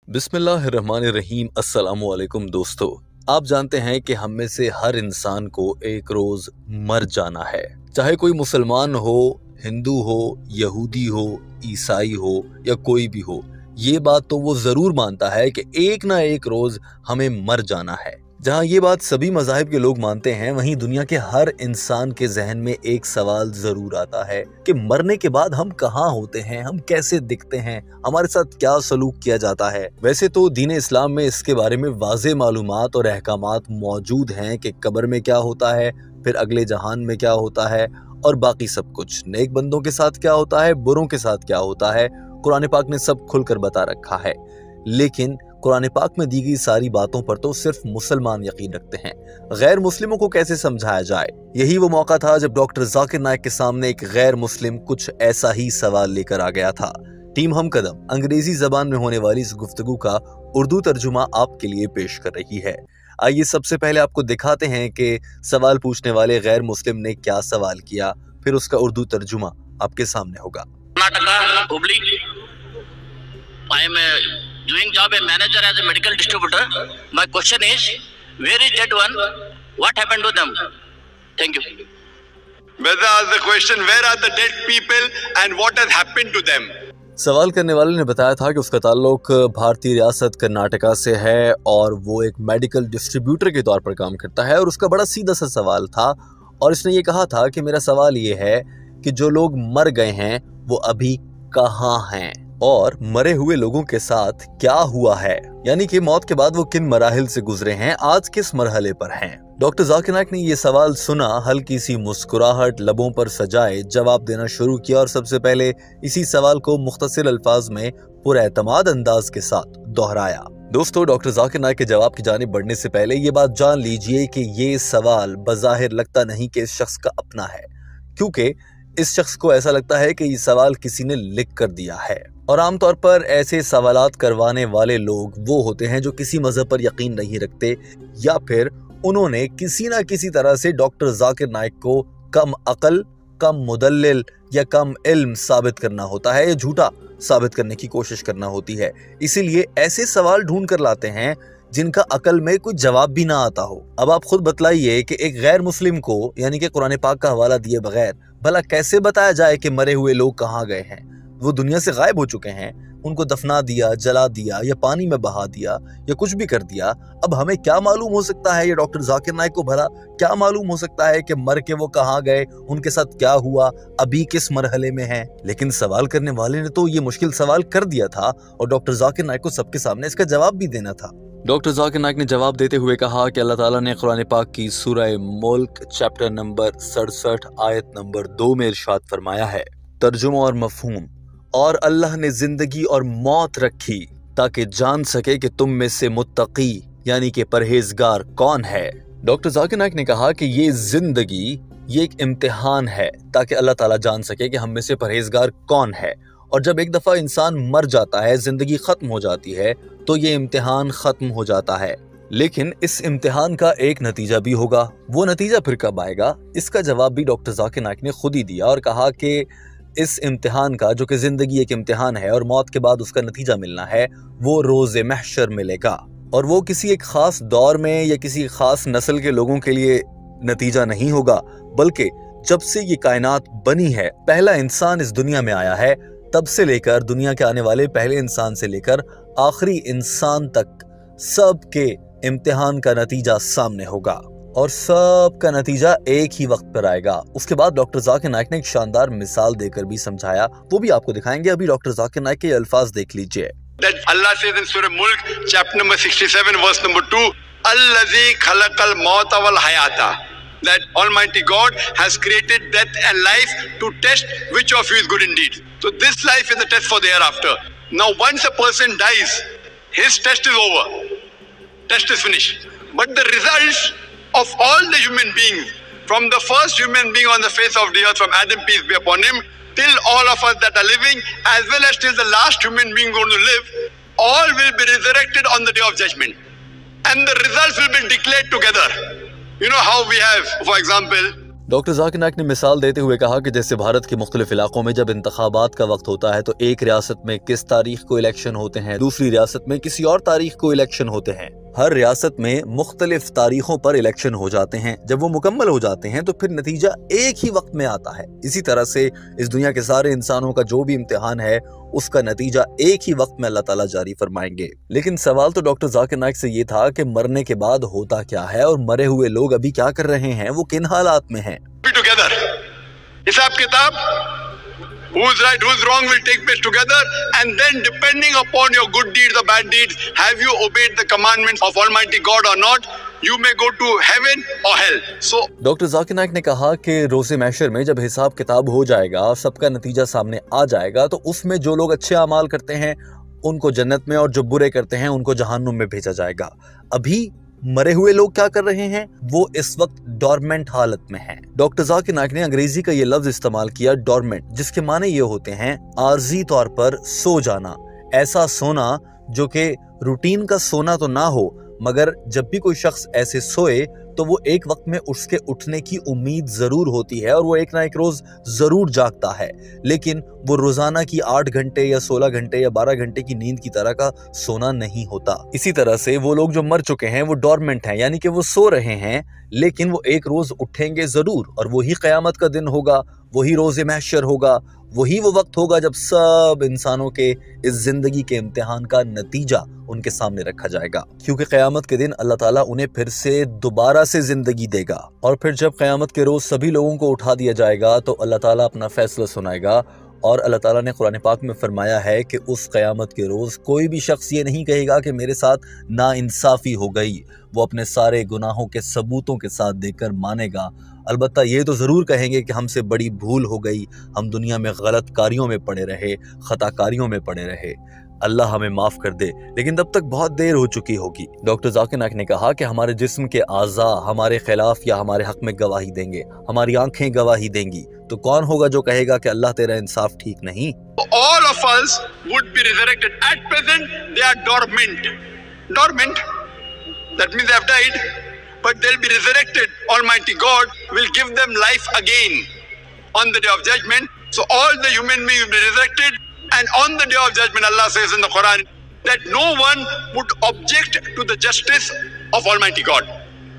बिस्मिल्लाहिर्रहमानिर्रहीम। अस्सलामुअलैकुम दोस्तों, आप जानते हैं कि हम में से हर इंसान को एक रोज मर जाना है। चाहे कोई मुसलमान हो, हिंदू हो, यहूदी हो, ईसाई हो या कोई भी हो, ये बात तो वो जरूर मानता है कि एक ना एक रोज हमें मर जाना है। जहाँ ये बात सभी मज़ाहिब के लोग मानते हैं, वहीं दुनिया के हर इंसान के जहन में एक सवाल जरूर आता है कि मरने के बाद हम कहाँ होते हैं, हम कैसे दिखते हैं, हमारे साथ क्या सलूक किया जाता है। वैसे तो दीन इस्लाम में इसके बारे में वाज़े मालूमात और अहकामात मौजूद हैं कि कब्र में क्या होता है, फिर अगले जहान में क्या होता है और बाकी सब कुछ, नेक बंदों के साथ क्या होता है, बुरों के साथ क्या होता है। कुरान पाक ने सब खुलकर बता रखा है। लेकिन कुरान पाक में दी गई सारी बातों पर तो सिर्फ मुसलमान यकीन रखते हैं। गैर मुस्लिमों को कैसे समझाया जाए? यही वो मौका था जब डॉक्टर जाकिर नाइक के सामने एक गैर मुस्लिम कुछ ऐसा ही सवाल लेकर आ गया था। टीम हमकदम अंग्रेजी जबान में होने वाली इस गुफ्तगू का उर्दू तर्जुमा आपके लिए पेश कर रही है। आइए सबसे पहले आपको दिखाते हैं कि सवाल पूछने वाले गैर मुस्लिम ने क्या सवाल किया, फिर उसका उर्दू तर्जुमा आपके सामने होगा। Karnataka, Hubli. I am doing job a manager as a medical distributor. My question is, where is that one? What happened to them? Thank you. Whether ask the question, where are the dead people and what has happened to them? सवाल करने वाले ने बताया था कि उसका ताल्लुक भारतीय रियासत कर्नाटका से है और वो एक मेडिकल डिस्ट्रीब्यूटर के तौर पर काम करता है। और उसका बड़ा सीधा सा सवाल था और इसने ये कहा था कि मेरा सवाल ये है कि जो लोग मर गए हैं वो अभी कहाँ हैं और मरे हुए लोगों के साथ क्या हुआ है, यानी कि मौत के बाद वो किन मराहिल से गुजरे हैं, आज किस मरहले पर हैं। डॉक्टर जाकिर नाइक ने ये सवाल सुना, हल्की सी मुस्कुराहट लबों पर सजाए जवाब देना शुरू किया और सबसे पहले इसी सवाल को मुख्तसर अल्फाज में पुरएतमाद अंदाज के साथ दोहराया। दोस्तों, डॉक्टर जाकिर नाइक के जवाब की जानिब बढ़ने से पहले ये बात जान लीजिए कि ये सवाल बज़ाहिर लगता नहीं कि इस शख्स का अपना है, क्योंकि इस शख्स को ऐसा लगता है कि ये सवाल किसी ने लिख कर दिया है। और आमतौर पर ऐसे सवालात करवाने वाले लोग वो होते हैं जो किसी मजहब पर यकीन नहीं रखते या फिर उन्होंने किसी ना किसी तरह से डॉक्टर जाकिर नाइक को कम अकल, कम मुदल्लिल या कम इल्म साबित करना होता है या झूठा साबित करने की कोशिश करना होती है। इसीलिए ऐसे सवाल ढूंढ कर लाते हैं जिनका अकल में कोई जवाब भी ना आता हो। अब आप खुद बतलाइए कि एक गैर मुस्लिम को, यानी कि कुरान पाक का हवाला दिए बगैर, भला कैसे बताया जाए कि मरे हुए लोग कहाँ गए हैं? वो दुनिया से गायब हो चुके हैं, उनको दफना दिया, जला दिया या पानी में बहा दिया या कुछ भी कर दिया। अब हमें क्या मालूम हो सकता है, ये डॉक्टर जाकिर नाइक को भला क्या मालूम हो सकता है कि मर के वो कहाँ गए, उनके साथ क्या हुआ, अभी किस मरहले में हैं? लेकिन सवाल करने वाले ने तो ये मुश्किल सवाल कर दिया था और डॉक्टर जाकिर नाइक को सबके सामने इसका जवाब भी देना था। डॉक्टर जाकिर नाइक ने जवाब देते हुए कहा कि अल्लाह ताला ने कुरान पाक की सूरह मुल्क चैप्टर नंबर 67 आयत नंबर 2 में इरशाद फरमाया है, तर्जुमा और मफहूम, और अल्लाह ने जिंदगी और मौत रखी ताकि जान सके कि तुम में से मुत्तकी यानी कि परहेजगार कौन है। डॉक्टर जाकिर नाइक ने कहा कि ये जिंदगी ये एक इम्तिहान है ताकि अल्लाह ताला जान सके कि हम में से परहेजगार कौन है। और जब एक दफा इंसान मर जाता है, जिंदगी खत्म हो जाती है, तो ये इम्तिहान खत्म हो जाता है। लेकिन इस इम्तिहान का एक नतीजा भी होगा। वो नतीजा फिर कब आएगा, इसका जवाब भी डॉक्टर जाकिर नाइक ने खुद ही दिया और कहा कि इस इम्तिहान का, जो कि जिंदगी एक इम्तिहान है और मौत के बाद उसका नतीजा मिलना है, वो रोज़े महशर मिलेगा। और वो किसी एक खास दौर में या किसी खास नस्ल के लोगों के लिए नतीजा नहीं होगा, बल्कि जब से ये कायनात बनी है, पहला इंसान इस दुनिया में आया है, तब से लेकर दुनिया के आने वाले पहले इंसान से लेकर आखिरी इंसान तक सबके इम्तिहान का नतीजा सामने होगा और सब का नतीजा एक ही वक्त पर आएगा। उसके बाद डॉक्टर जाकिर नाइक ने एक शानदार मिसाल देकर भी समझाया, वो भी आपको दिखाएंगे। अभी डॉक्टर जाकिर नाइक के अल्फाज देख लीजिए। Allah says in Surah Mulk, chapter number 67, verse number 2, Allazi khalaqal mauta wal hayata. That Almighty God has created death and life to test which of you is good indeed. So this life is the test for the hereafter. Now once a person dies, his test is over. Test is finished. But the results of all the human beings, from the first human being on the face of the earth, from Adam, peace be upon him, till all of us that are living, as well as till the last human being going to live, all will be resurrected on the day of judgment. And the results will be declared together. You know how we have, for example, doctor Zakir Naik ने मिसाल देते हुए कहा कि जैसे भारत के मुख्तलिफ इलाकों में जब इंतखाबात का वक्त होता है तो एक रियासत में किस तारीख को इलेक्शन होते हैं, दूसरी रियासत में किसी और तारीख को इलेक्शन होते हैं। हर रियासत में मुख्तलिफ तारीखों पर इलेक्शन हो जाते हैं। जब वो मुकम्मल हो जाते हैं तो फिर नतीजा एक ही वक्त में आता है। इसी तरह से इस दुनिया के सारे इंसानों का जो भी इम्तिहान है उसका नतीजा एक ही वक्त में अल्लाह ताला जारी फरमाएंगे। लेकिन सवाल तो डॉक्टर जाकिर नाइक से ये था कि मरने के बाद होता क्या है और मरे हुए लोग अभी क्या कर रहे हैं, वो किन हालात में हैं। हिसाब किताब who's right, who's wrong will take place together, and then depending upon your good deeds or bad deeds, have you obeyed the commandments of Almighty God or not, you may go to heaven or hell. So doctor Zakir Naik ने कहा कि रोज़े महशर में जब हिसाब किताब हो जाएगा, सबका नतीजा सामने आ जाएगा, तो उसमें जो लोग अच्छे अमाल करते हैं उनको जन्नत में और जो बुरे करते हैं उनको जहन्नुम में भेजा जाएगा। अभी मरे हुए लोग क्या कर रहे हैं, वो इस वक्त डॉर्मेंट हालत में हैं। डॉक्टर जाकिर नाइक ने अंग्रेजी का ये लफ्ज इस्तेमाल किया डॉर्मेंट, जिसके माने ये होते हैं आर्जी तौर पर सो जाना। ऐसा सोना जो कि रूटीन का सोना तो ना हो, मगर जब भी कोई शख्स ऐसे सोए तो वो एक वक्त में उसके उठने की उम्मीद जरूर होती है और वो एक ना एक रोज जरूर जागता है, लेकिन वो रोजाना की 8 घंटे या 16 घंटे या 12 घंटे की नींद की तरह का सोना नहीं होता। इसी तरह से वो लोग जो मर चुके हैं वो डॉर्मेंट हैं, यानी कि वो सो रहे हैं, लेकिन वो एक रोज उठेंगे जरूर और वही क़यामत का दिन होगा, वही रोज़े महशर होगा, वही वो वक्त होगा जब सब इंसानों के इस जिंदगी के इम्तिहान का नतीजा उनके सामने रखा जाएगा। क्योंकि क़यामत के दिन अल्लाह ताला उन्हें फिर से दोबारा से जिंदगी देगा और फिर जब क़यामत के रोज सभी लोगों को उठा दिया जाएगा तो अल्लाह ताला अपना फैसला सुनाएगा। और अल्लाह ताला ने कुरान पाक में फरमाया है कि उस क़यामत के रोज़ कोई भी शख्स ये नहीं कहेगा कि मेरे साथ नाइंसाफ़ी हो गई, वो अपने सारे गुनाहों के सबूतों के साथ देकर मानेगा। अलबत्ता ये तो ज़रूर कहेंगे कि हमसे बड़ी भूल हो गई, हम दुनिया में गलत कारियों में पड़े रहे, ख़ताकारियों में पड़े रहे, अल्लाह हमें माफ़ कर दे, लेकिन तब तक बहुत देर हो चुकी होगी। डॉक्टर जाकिर नाइक ने कहा कि हमारे जिस्म के आज़ा हमारे खिलाफ या हमारे हक में गवाही देंगे, हमारी आंखें गवाही देंगी, तो कौन होगा जो कहेगा कि अल्लाह तेरा इंसाफ ठीक नहीं। All of us would be resurrected. At present, they are dormant. Dormant. That means they have died, but they'll be resurrected. Almighty God will give them life again on the day of judgment. So all the human beings will be resurrected, and on the day of judgment, Allah says in the Quran that no one would object to the justice of Almighty God,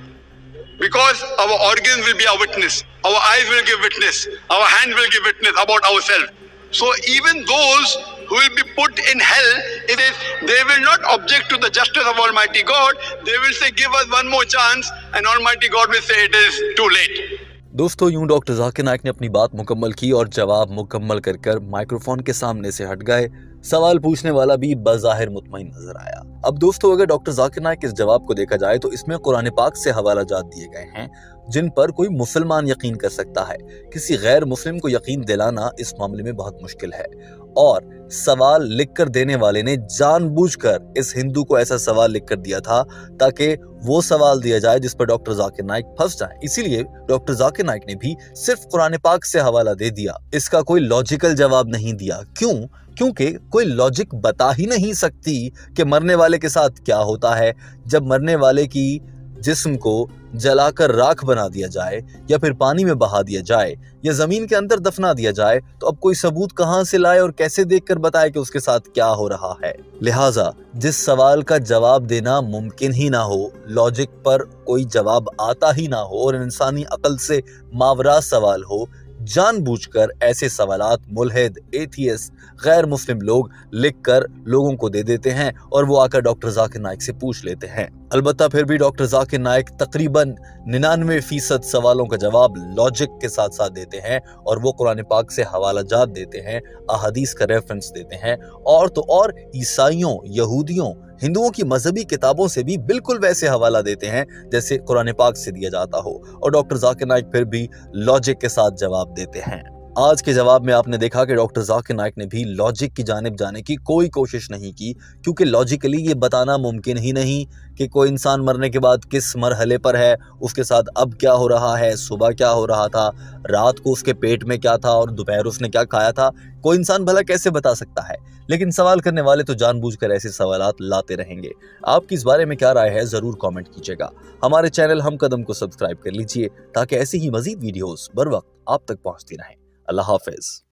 because our organs will be our witness, our eyes will give witness, our hand will give witness about ourselves. So even those who will be put in hell, they will not object to the justice of Almighty God. They will say, give us one more chance, and Almighty God will say, it is too late. दोस्तों, यूं doctor Zakir Naik ने अपनी बात मुकम्मल की और जवाब मुकम्मल कर माइक्रोफोन के सामने से हट गए। सवाल पूछने वाला भी बज़ाहिर मुतमईन नजर आया। अब दोस्तों, अगर डॉक्टर जाकिर नाइक के इस जवाब को देखा जाए तो इसमें कुरान पाक से हवाला जात दिए गए हैं जिन पर कोई मुसलमान यकीन कर सकता है। किसी गैर मुस्लिम को यकीन दिलाना इस मामले में बहुत मुश्किल है। और सवाल लिखकर देने वाले ने जानबूझकर इस हिंदू को ऐसा सवाल लिखकर दिया था ताकि वो सवाल दिया जाए जिस पर डॉक्टर जाकिर नाइक फंस जाए। इसीलिए डॉक्टर जाकिर नाइक ने भी सिर्फ कुरान पाक से हवाला दे दिया, इसका कोई लॉजिकल जवाब नहीं दिया। क्यों? क्योंकि कोई लॉजिक बता ही नहीं सकती कि मरने वाले के साथ क्या होता है। जब मरने वाले की जिस्म को जलाकर राख बना दिया जाए या फिर पानी में बहा दिया जाए या जमीन के अंदर दफना दिया जाए, तो अब कोई सबूत कहां से लाए और कैसे देखकर बताए कि उसके साथ क्या हो रहा है। लिहाजा जिस सवाल का जवाब देना मुमकिन ही ना हो, लॉजिक पर कोई जवाब आता ही ना हो और इंसानी अकल से मावरा सवाल हो, जानबूझकर ऐसे सवालात मुल्हिद, एथियस्ट, गैर मुस्लिम लोग लिखकर लोगों को दे देते हैं और वो आकर डॉक्टर जाकिर नाइक से पूछ लेते हैं। अलबत्ता फिर भी डॉक्टर जाकिर नाइक तकरीबन 99% सवालों का जवाब लॉजिक के साथ साथ देते हैं और वो कुरान पाक से हवाला जात देते हैं, अहादीस का रेफरेंस देते हैं और तो और ईसाइयों, यहूदियों, हिंदुओं की मजहबी किताबों से भी बिल्कुल वैसे हवाला देते हैं जैसे कुरान पाक से दिया जाता हो और डॉक्टर जाकिर नाइक फिर भी लॉजिक के साथ जवाब देते हैं। आज के जवाब में आपने देखा कि डॉक्टर जाकिर नाइक ने भी लॉजिक की जानिब जाने की कोई कोशिश नहीं की, क्योंकि लॉजिकली ये बताना मुमकिन ही नहीं कि कोई इंसान मरने के बाद किस मरहले पर है, उसके साथ अब क्या हो रहा है, सुबह क्या हो रहा था, रात को उसके पेट में क्या था और दोपहर उसने क्या खाया था। कोई इंसान भला कैसे बता सकता है? लेकिन सवाल करने वाले तो जानबूझकर ऐसे सवालात लाते रहेंगे। आपकी इस बारे में क्या राय है, जरूर कमेंट कीजिएगा। हमारे चैनल हम कदम को सब्सक्राइब कर लीजिए ताकि ऐसी ही मजीद वीडियोस बर वक्त आप तक पहुंचती रहें। अल्लाह हाफिज।